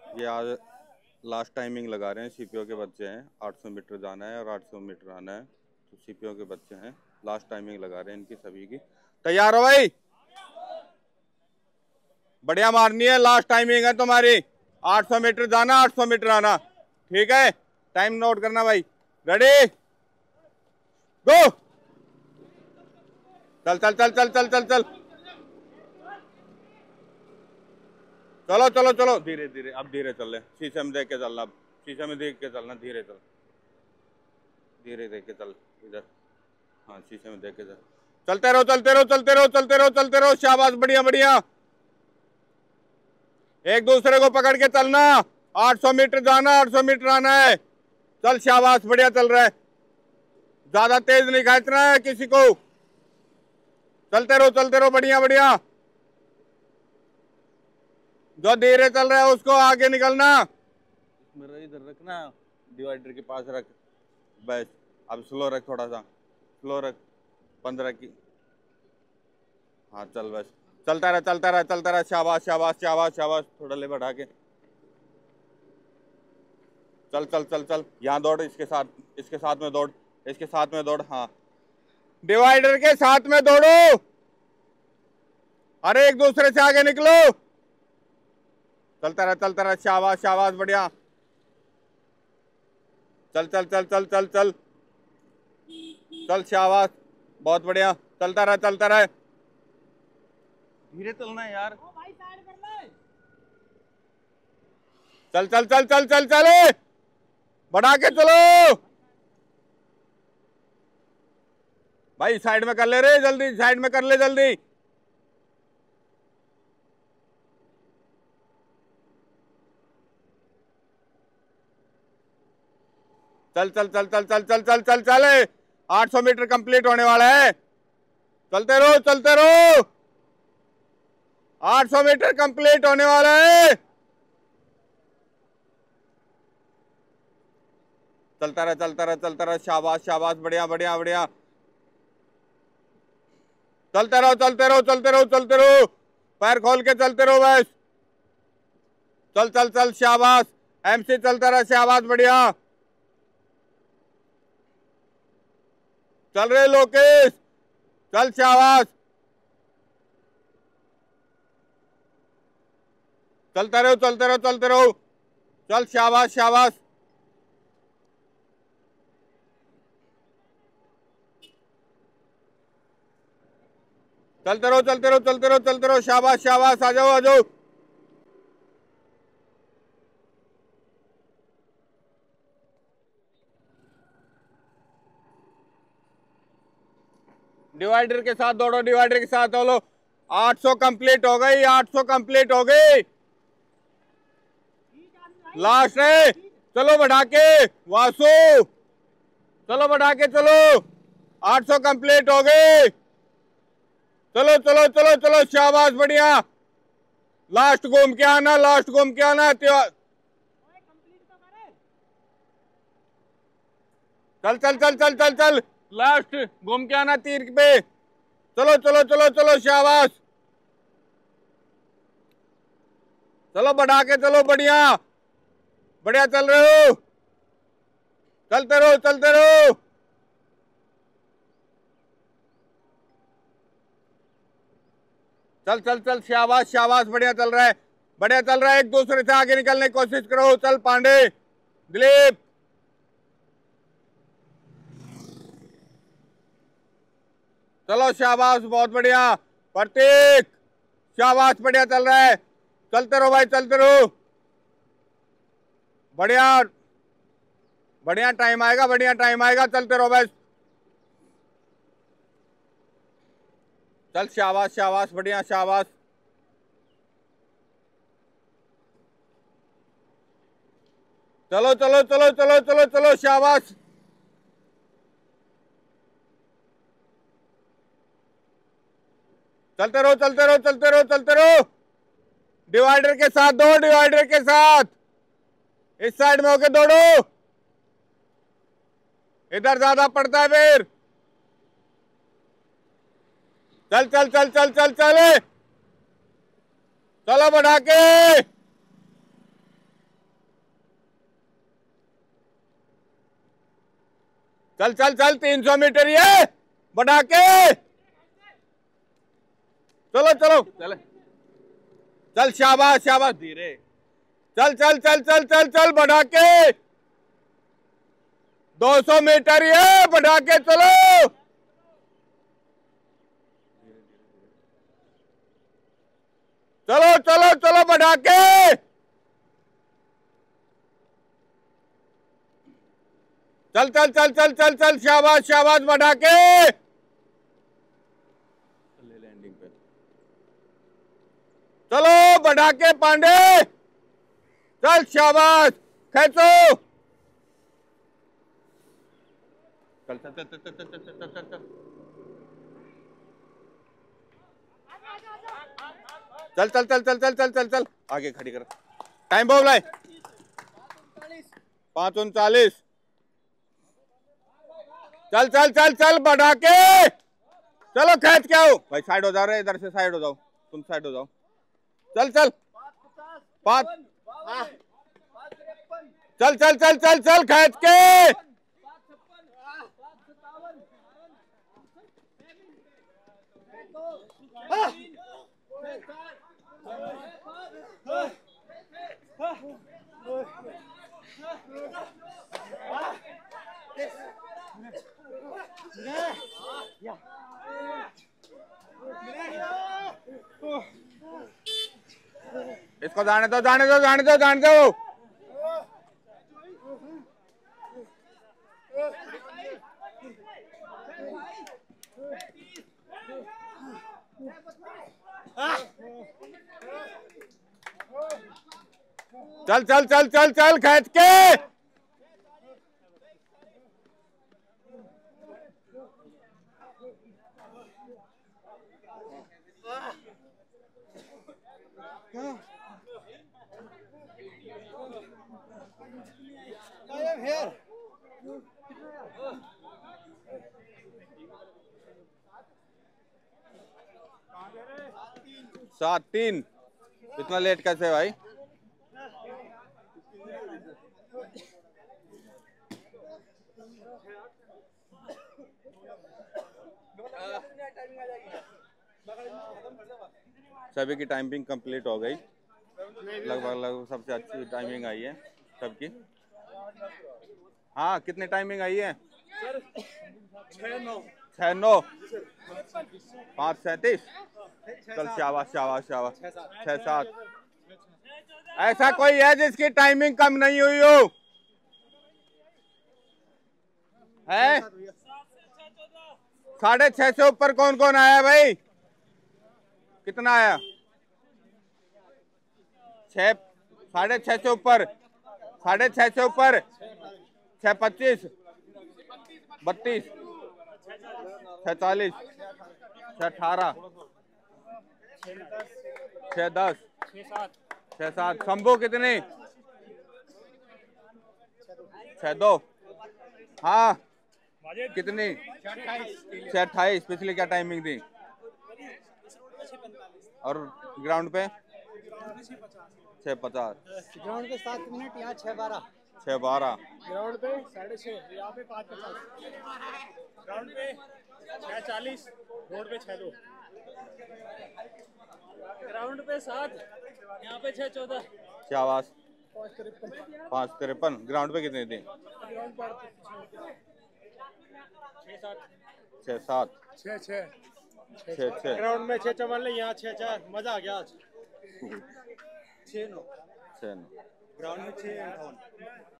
ये आज last timing लगा रहे हैं। सीपीओ के बच्चे हैं, 800 मीटर जाना है और 800 मीटर आना है। तो सीपीओ के बच्चे हैं, लास्ट टाइमिंग लगा रहे हैं इनकी सभी की। तैयार हो भाई? बढ़िया मारनी है, लास्ट टाइमिंग है तुम्हारी। 800 मीटर जाना, 800 मीटर आना। ठीक है, टाइम नोट करना भाई। Ready, go. चल चल चल चल चल चल चल, चलो चलो चलो, धीरे धीरे, अब धीरे चल रहे। शीशे में देख के चलना, अब शीशे में देख के चलना। धीरे चल, धीरे देख के चल इधर। हाँ, शीशे में देख के चल। चलते रहो चलते रहो चलते रहो चलते रहो चलते रहो, शाबाश, बढ़िया बढ़िया। एक दूसरे को पकड़ के चलना। 800 मीटर जाना, 800 मीटर आना है। चल शाबाश, बढ़िया चल रहा है। ज्यादा तेज नहीं खींचना है किसी को। चलते रहो, बढ़िया बढ़िया। जो धीरे चल रहा है उसको आगे निकलना। मेरा इधर रखना, डिवाइडर के पास रख बस। अब स्लो रख, थोड़ा सा स्लो रख। 15 की। हाँ चल बस, चलता रहा चलता रहा चलता रहा। शाबाश शाबाश शाबाश शाबाश, थोड़ा ले बढ़ा के। चल चल चल चल, यहाँ दौड़, इसके साथ में दौड़, इसके साथ में दौड़। हाँ, डिवाइडर के साथ में दौड़ो। अरे एक दूसरे से आगे निकलो। चलता रहा, शाबाश शाबाश, बढ़िया। चल चल चल चल चल चल चल, शाबाश, बहुत बढ़िया। चलता रहा। धीरे चलना है यार। चल चल चल चल चल चल, बढ़ा के चलो भाई। साइड में कर ले रे जल्दी, साइड में कर ले जल्दी। चल चल चल चल चल चल चल चल चल, 800 मीटर कंप्लीट होने वाला है। चलते रहो चलते रहो, 800 मीटर कंप्लीट होने वाला है। चलता रहा, शाबाश शाबाश, बढ़िया बढ़िया बढ़िया। चलते रहो चलते रहो चलते रहो चलते रहो, पैर खोल के चलते रहो बस। चल चल चल, शाबाश। एमसी चलता रहा, शाबाश, बढ़िया। चल रहे लोकेश, चल शाबाश। चलते रहो चलते रहो चलते रहो, चल शाबाश शाबाश। चलते रहो चलते रहो चलते रहो चलते रहो, शाबाश शाबाश, आ जाओ आ जाओ। डिवाइडर के साथ दौड़ो, डिवाइडर के साथ दौड़ो। 800 कंप्लीट हो गई, 800 कंप्लीट हो गई। लास्ट है, चलो बढ़ा के वासु, चलो बढ़ा के चलो। 800 कंप्लीट हो गई। चलो चलो चलो चलो, शाबाश, बढ़िया। लास्ट घूम के आना, लास्ट घूम के आना। चल चल चल चल चल चल, लास्ट घूम के आना तीर पे। चलो चलो चलो चलो, शाबाश। चलो बढ़ा के चलो, बढ़िया बढ़िया चल रहे हो। चलते रहो चलते रहो। चल चल चल, शाबाश शाबाश, बढ़िया चल रहा है, बढ़िया चल रहा है। एक दूसरे से आगे निकलने की कोशिश करो। चल पांडे, दिलीप, चलो शाबाश, बहुत बढ़िया। प्रतीक, शाबाश, बढ़िया चल रहा है। चलते रहो भाई, चलते रहो, बढ़िया बढ़िया। टाइम आएगा, बढ़िया टाइम आएगा। चलते रहो बस। चल शाबाश शाबाश, बढ़िया, शाबाश। चलो चलो चलो चलो चलो चलो, शाबाश। चलते रहो चलते रहो चलते रहो चलते रहो। डिवाइडर के साथ दो, डिवाइडर के साथ इस साइड में होके दौड़ो। इधर ज्यादा पड़ता है फिर। चल चल चल चल चल चल, चलो बढ़ा के। चल चल चल 300 मीटर ये बढ़ा के, चलो चलो चल चल, शाबाश शाबाश, धीरे चल चल चल चल चल चल बढ़ा के, 200 मीटर ये बढ़ा के चलो, चलो चलो चलो बढ़ा के, चल चल चल चल चल चल, शाबाश शाबाश बढ़ा के, लैंडिंग पे चलो बढ़ा के पांडे, चल शाबाश, खेचो, चल चल चल चल चल चल चल चल चल चल चल चल चल चल चल चल चल, आगे खड़ी कर, टाइम बोल रहा है 5:39, चल चल चल चल बढ़ा के, चलो खेच के आओ भाई, साइड हो जाओ रे, इधर से साइड हो जाओ, तुम साइड हो जाओ, चल चल 5, चल चल चल चल चल खेच के, इसको जाने दो जाने दो जाने दो जाने दो, चल चल चल चल चल खेच के, here. 7:03, इतना लेट कैसे है भाई? सभी की टाइमिंग कंप्लीट हो गई, लगभग सबसे अच्छी टाइमिंग आई है सबकी। हाँ, कितनी टाइमिंग आई है? 6:09, 5:37, चल शाबाश शाबाश शाबाश, 6:07। ऐसा कोई है जिसकी टाइमिंग कम नहीं हुई हो? है 6:30 से ऊपर कौन कौन आया भाई? कितना आया? 6:30 से ऊपर, 6:30 से ऊपर, 6:25, 32, 46, 6:18, 6:10, 6:07। शंभू कितनी? 6:02। हाँ कितनी? 6:28। पिछली क्या टाइमिंग थी? और ग्राउंड पे 6:50। ग्राउंड पे 7 मिनट, यहाँ 6:12। 6:12। ग्राउंड पे 6:30, यहाँ पे 5:50। ग्राउंड पे 6:40, रोड पे 6:02। ग्राउंड पे 7, यहाँ पे 6:14। शाबाश। 5:53। 5:53। ग्राउंड पे कितनी थी? ग्राउंड पर 6:7। 6:6। ग्राउंड में 6:44, यहाँ 6:4। मजा आ गया आज। 6:9। 6:9। ग्राउंड में 6:58।